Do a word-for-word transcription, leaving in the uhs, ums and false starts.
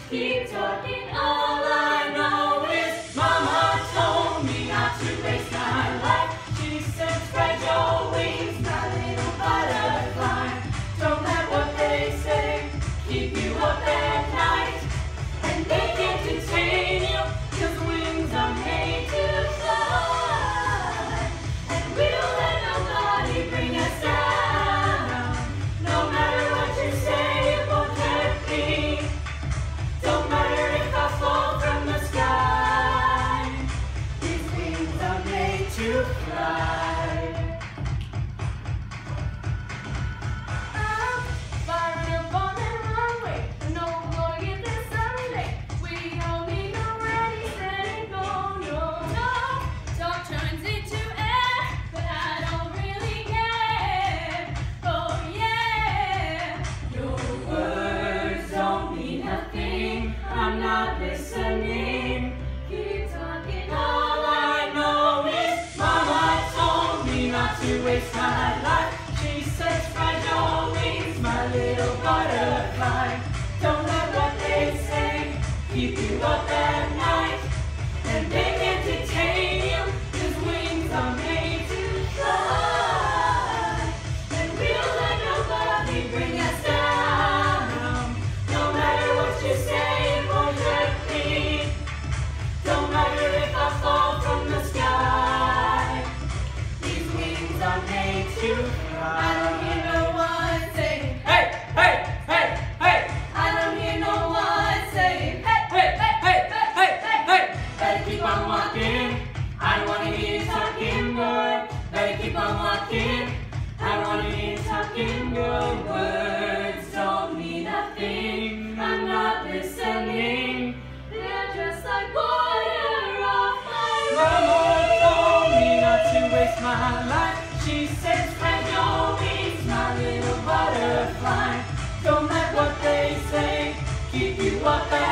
Keep talking, all I know is Mama told me not to waste my life. She said, spread your wings, my little butterfly. Don't let what they say keep you up at night. And they can't detain you, 'cause wings are made to fly. And we'll let nobody bring us down. No matter what you say, it won't hurt me. Don't matter if I fall from the sky. These wings are made to fly. I'm firing up on that runway. No more get this Sunday. We don't need no ready, steady, go, no, no. Talk turns into air, but I don't really care. Oh yeah. Your words don't mean nothing. I'm not listening. Keep talking, All I know is Mama told me not to waste my life. She said, spread your wings, my little butterfly. Don't let what they say keep you up at night. And they can't detain you, 'cause wings are made to fly. And we'll let nobody bring us down. No matter what you say, it won't hurt me. Don't matter if I fall from the sky. These wings are made to fly. I don't hear no one saying, Hey, hey, hey, hey, I don't hear no one saying, hey, hey, hey, hey, hey, hey. better keep on walking. I don't wanna hear you talking, boy. Better keep on walking. I don't wanna hear you talking, girl. Words don't mean nothing. I'm not listening. They're just like water off my Mama told me not to waste my life. She said, spread your wings, my little butterfly. Don't let what they say keep you up at